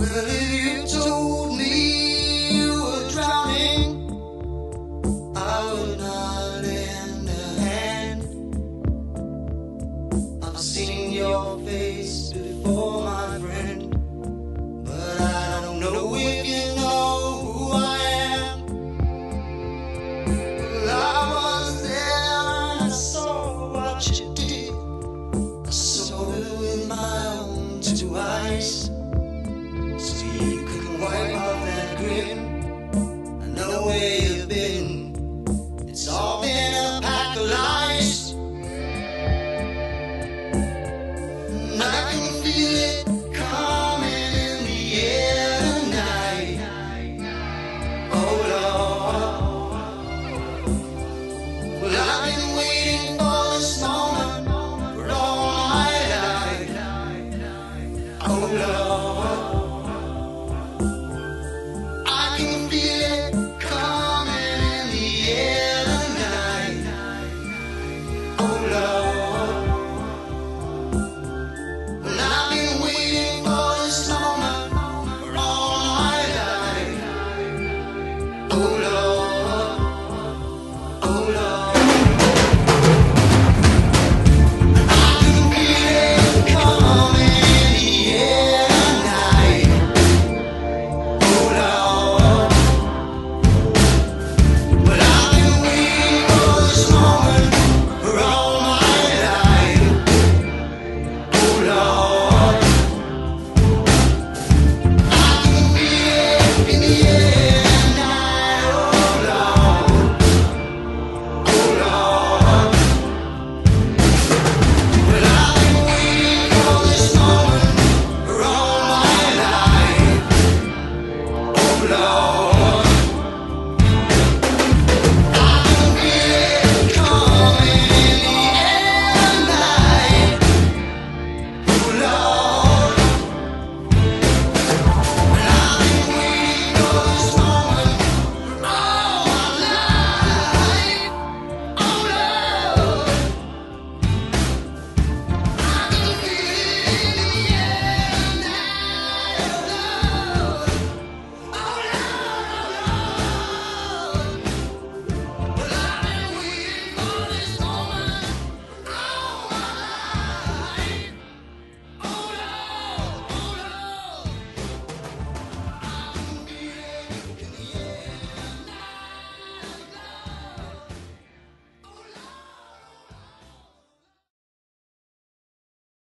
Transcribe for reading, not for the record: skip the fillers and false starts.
Well, if you told me you were drowning, I would not lend a hand. I've seen your face before, my friend, but I don't know if you know who I am. Well, I was there and I saw what you did. I saw it with my own two eyes. So you could wipe off that grin. I know where you've been. It's all been a pack of lies. And I can feel it coming in the air tonight. Oh Lord. Well, I've been waiting for this moment for all my life. Oh Lord.